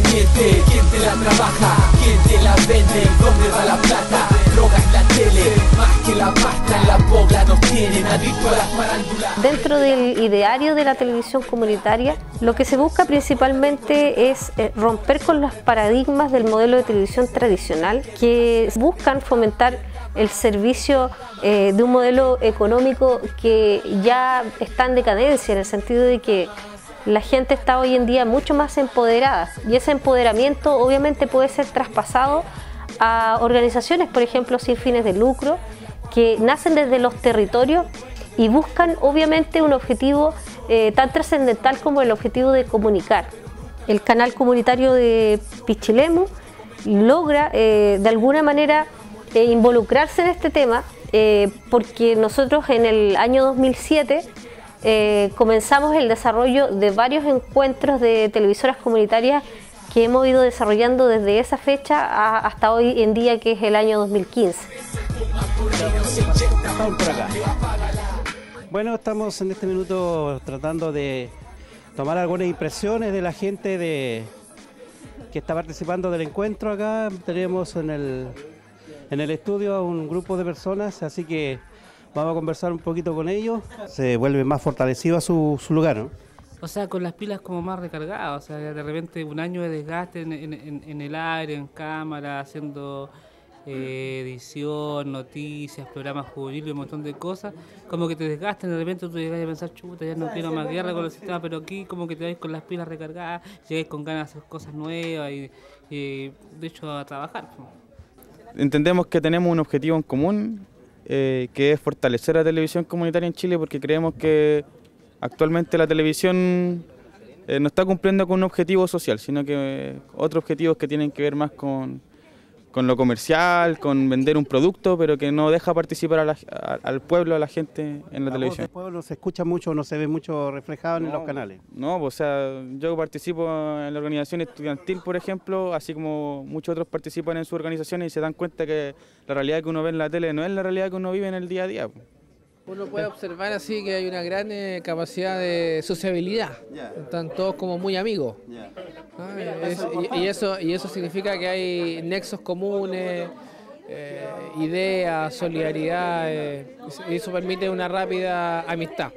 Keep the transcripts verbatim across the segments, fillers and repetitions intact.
¿Quién te, quién te la trabaja? ¿Quién te la vende? ¿Dónde va la plata? Droga en la tele, más que la pasta en la boca nos tienen adictos a las farándulas. Dentro del ideario de la televisión comunitaria, lo que se busca principalmente es romper con los paradigmas del modelo de televisión tradicional que buscan fomentar el servicio eh, de un modelo económico que ya está en decadencia, en el sentido de que la gente está hoy en día mucho más empoderada y ese empoderamiento obviamente puede ser traspasado a organizaciones, por ejemplo, sin fines de lucro, que nacen desde los territorios y buscan obviamente un objetivo eh, tan trascendental como el objetivo de comunicar. El canal comunitario de Pichilemu logra eh, de alguna manera eh, involucrarse en este tema eh, porque nosotros en el año dos mil siete eh, comenzamos el desarrollo de varios encuentros de televisoras comunitarias que hemos ido desarrollando desde esa fecha a, hasta hoy en día, que es el año dos mil quince. Bueno, estamos en este minuto tratando de tomar algunas impresiones de la gente de, que está participando del encuentro acá. Tenemos en el, en el estudio a un grupo de personas, así que vamos a conversar un poquito con ellos. Se vuelve más fortalecido su, su lugar, ¿no? O sea, con las pilas como más recargadas, o sea, de repente un año de desgaste en, en, en el aire, en cámara, haciendo eh, edición, noticias, programas juveniles, un montón de cosas, como que te desgastan, de repente tú llegas a pensar, chuta, ya no quiero más guerra con el sistema, pero aquí como que te vais con las pilas recargadas, llegáis con ganas de hacer cosas nuevas y, y de hecho a trabajar. Entendemos que tenemos un objetivo en común, eh, que es fortalecer la televisión comunitaria en Chile, porque creemos que actualmente la televisión eh, no está cumpliendo con un objetivo social, sino que eh, otros objetivos que tienen que ver más con, con lo comercial, con vender un producto, pero que no deja participar a la, a, al pueblo, a la gente en la, la televisión. ¿El pueblo se escucha mucho, no se ve mucho reflejado no, en los canales? No, pues, o sea, yo participo en la organización estudiantil, por ejemplo, así como muchos otros participan en sus organizaciones y se dan cuenta que la realidad que uno ve en la tele no es la realidad que uno vive en el día a día. Uno puede observar así que hay una gran eh, capacidad de sociabilidad, están todos como muy amigos, ¿no? es, y, y, eso, y eso significa que hay nexos comunes, eh, ideas, solidaridad, eh, y eso permite una rápida amistad.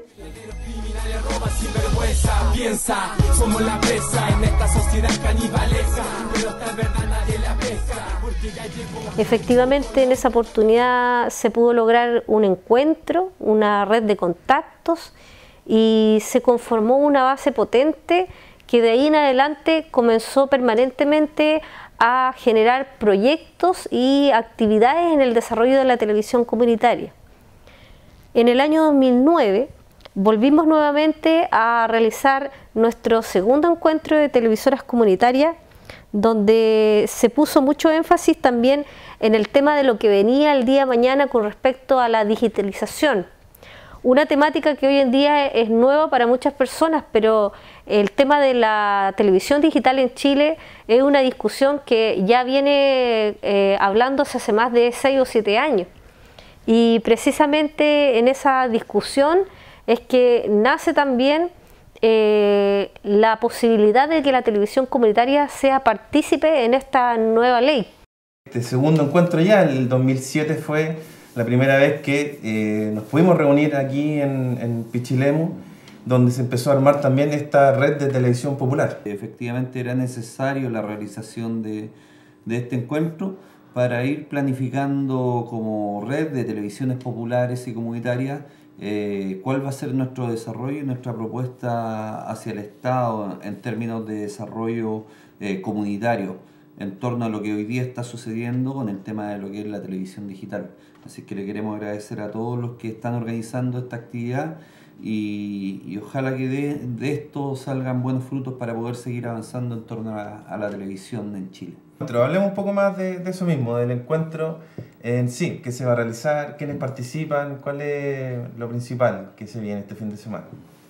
Piensa, somos la presa en esta sociedad canibalesca, pero esta verdad nadie la pesca, porque ya llegó. Efectivamente, en esa oportunidad se pudo lograr un encuentro, una red de contactos y se conformó una base potente que de ahí en adelante comenzó permanentemente a generar proyectos y actividades en el desarrollo de la televisión comunitaria. En el año dos mil nueve volvimos nuevamente a realizar nuestro segundo encuentro de televisoras comunitarias, donde se puso mucho énfasis también en el tema de lo que venía el día de mañana con respecto a la digitalización. Una temática que hoy en día es nueva para muchas personas, pero el tema de la televisión digital en Chile es una discusión que ya viene eh, hablándose hace más de seis o siete años. Y precisamente en esa discusión es que nace también eh, la posibilidad de que la televisión comunitaria sea partícipe en esta nueva ley. Este segundo encuentro ya, el dos mil siete, fue la primera vez que eh, nos pudimos reunir aquí en, en Pichilemu, donde se empezó a armar también esta red de televisión popular. Efectivamente era necesario la realización de, de este encuentro para ir planificando como red de televisiones populares y comunitarias eh, cuál va a ser nuestro desarrollo y nuestra propuesta hacia el Estado en términos de desarrollo eh, comunitario en torno a lo que hoy día está sucediendo con el tema de lo que es la televisión digital. Así que le queremos agradecer a todos los que están organizando esta actividad y, y ojalá que de, de esto salgan buenos frutos para poder seguir avanzando en torno a, a la televisión en Chile. Pero hablemos un poco más de, de eso mismo, del encuentro en sí, qué se va a realizar, quiénes participan, cuál es lo principal que se viene este fin de semana.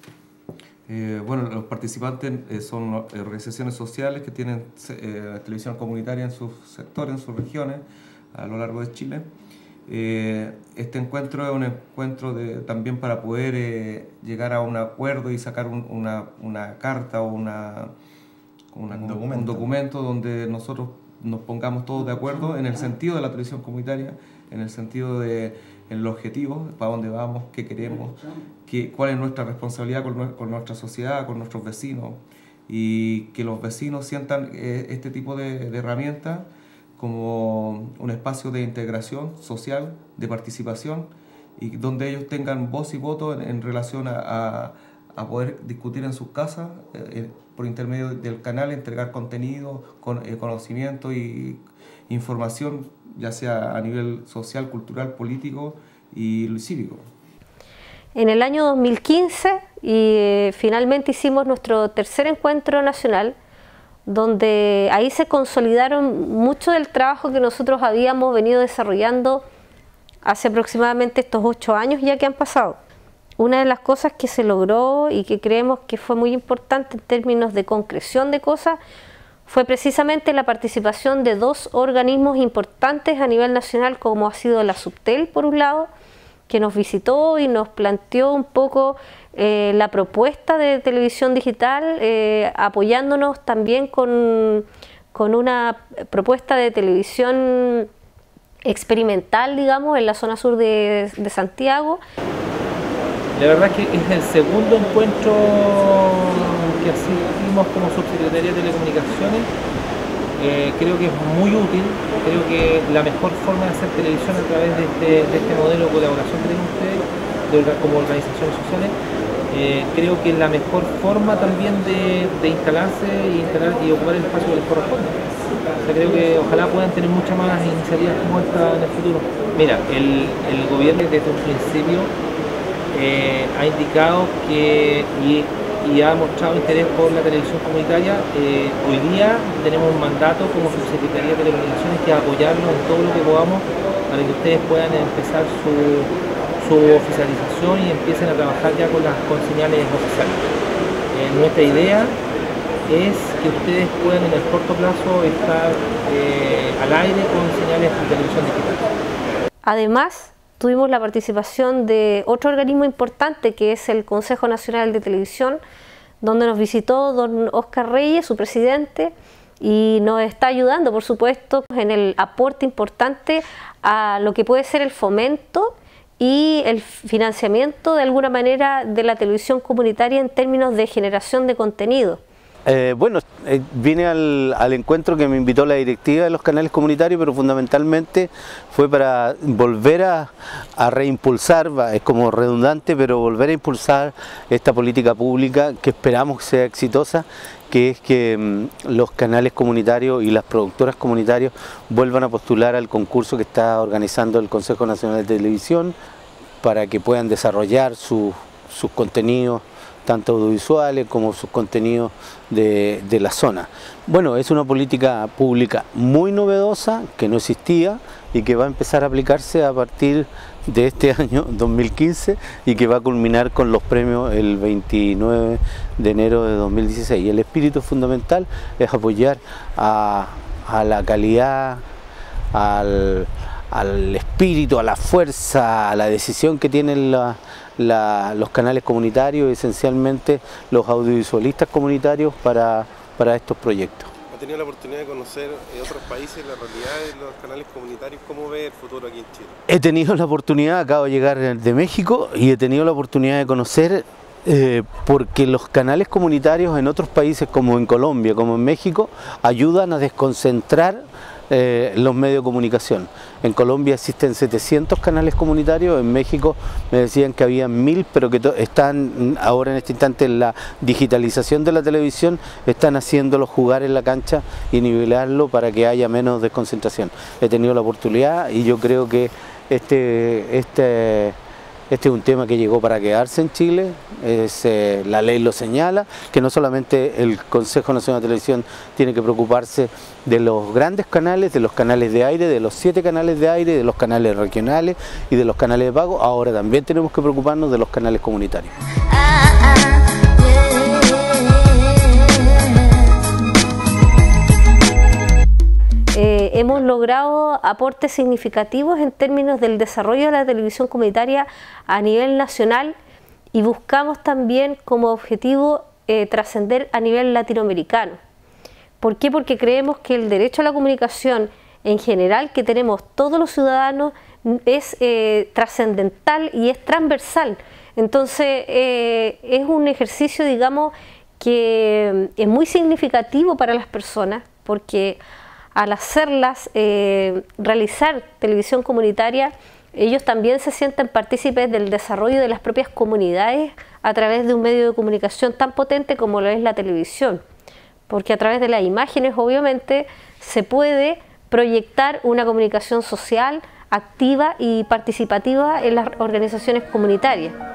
Eh, bueno, los participantes eh, son organizaciones sociales que tienen eh, televisión comunitaria en sus sectores, en sus regiones, a lo largo de Chile. Eh, este encuentro es un encuentro de, también para poder eh, llegar a un acuerdo y sacar un, una, una carta o una, una, un, un, documento. un documento donde nosotros nos pongamos todos de acuerdo en el sentido de la televisión comunitaria, en el sentido de en el objetivo, para dónde vamos, qué queremos, qué, cuál es nuestra responsabilidad con, con nuestra sociedad, con nuestros vecinos, y que los vecinos sientan eh, este tipo de, de herramientas como un espacio de integración social, de participación, y donde ellos tengan voz y voto en, en relación a, a, a poder discutir en sus casas, eh, por intermedio del canal, entregar contenido, con, eh, conocimiento y información, ya sea a nivel social, cultural, político y cívico. En el año dos mil quince y eh, finalmente hicimos nuestro tercer encuentro nacional, donde ahí se consolidaron mucho del trabajo que nosotros habíamos venido desarrollando hace aproximadamente estos ocho años ya que han pasado. Una de las cosas que se logró y que creemos que fue muy importante en términos de concreción de cosas fue precisamente la participación de dos organismos importantes a nivel nacional, como ha sido la Subtel, por un lado, que nos visitó y nos planteó un poco eh, la propuesta de televisión digital, eh, apoyándonos también con, con una propuesta de televisión experimental, digamos, en la zona sur de, de Santiago. La verdad es que es el segundo encuentro que asistimos como subsecretaría de Telecomunicaciones. Eh, creo que es muy útil, creo que la mejor forma de hacer televisión a través de este, de este modelo de colaboración que tienen ustedes de, como organizaciones sociales, eh, creo que es la mejor forma también de, de instalarse y, instalar, y ocupar el espacio que les corresponde. O sea, creo que ojalá puedan tener muchas más iniciativas como esta en el futuro. Mira, el, el gobierno desde un principio eh, ha indicado que y, y ha mostrado interés por la televisión comunitaria. Eh, hoy día tenemos un mandato como Subsecretaría de Telecomunicaciones que es apoyarlos en todo lo que podamos para que ustedes puedan empezar su, su oficialización y empiecen a trabajar ya con las con señales oficiales. Eh, nuestra idea es que ustedes puedan en el corto plazo estar eh, al aire con señales de televisión digital. Además, tuvimos la participación de otro organismo importante que es el Consejo Nacional de Televisión, donde nos visitó don Oscar Reyes, su presidente, y nos está ayudando, por supuesto, en el aporte importante a lo que puede ser el fomento y el financiamiento de alguna manera de la televisión comunitaria en términos de generación de contenido. Eh, bueno, eh, vine al, al encuentro que me invitó la directiva de los canales comunitarios, pero fundamentalmente fue para volver a, a reimpulsar, es como redundante, pero volver a impulsar esta política pública que esperamos que sea exitosa, que es que mmm, los canales comunitarios y las productoras comunitarias vuelvan a postular al concurso que está organizando el Consejo Nacional de Televisión para que puedan desarrollar su, sus contenidos, tanto audiovisuales como sus contenidos de, de la zona. Bueno, es una política pública muy novedosa, que no existía y que va a empezar a aplicarse a partir de este año dos mil quince y que va a culminar con los premios el veintinueve de enero de dos mil dieciséis. Y el espíritu fundamental es apoyar a, a la calidad, al, al espíritu, a la fuerza, a la decisión que tienen la La, los canales comunitarios, esencialmente los audiovisualistas comunitarios para, para estos proyectos. ¿Ha tenido la oportunidad de conocer otros países, la realidad de los canales comunitarios? ¿Cómo ve el futuro aquí en Chile? He tenido la oportunidad, acabo de llegar de México y he tenido la oportunidad de conocer eh, porque los canales comunitarios en otros países como en Colombia, como en México, ayudan a desconcentrar Eh, los medios de comunicación. En Colombia existen setecientos canales comunitarios, en México me decían que había mil, pero que están ahora en este instante en la digitalización de la televisión, están haciéndolo jugar en la cancha y nivelarlo para que haya menos desconcentración. He tenido la oportunidad y yo creo que este, este Este es un tema que llegó para quedarse en Chile, es, eh, la ley lo señala, que no solamente el Consejo Nacional de Televisión tiene que preocuparse de los grandes canales, de los canales de aire, de los siete canales de aire, de los canales regionales y de los canales de pago, ahora también tenemos que preocuparnos de los canales comunitarios. Eh, hemos logrado aportes significativos en términos del desarrollo de la televisión comunitaria a nivel nacional y buscamos también como objetivo eh, trascender a nivel latinoamericano. ¿Por qué? Porque creemos que el derecho a la comunicación en general que tenemos todos los ciudadanos es eh, trascendental y es transversal. Entonces eh, es un ejercicio, digamos, que es muy significativo para las personas, porque al hacerlas eh, realizar televisión comunitaria, ellos también se sienten partícipes del desarrollo de las propias comunidades a través de un medio de comunicación tan potente como lo es la televisión, porque a través de las imágenes obviamente se puede proyectar una comunicación social activa y participativa en las organizaciones comunitarias.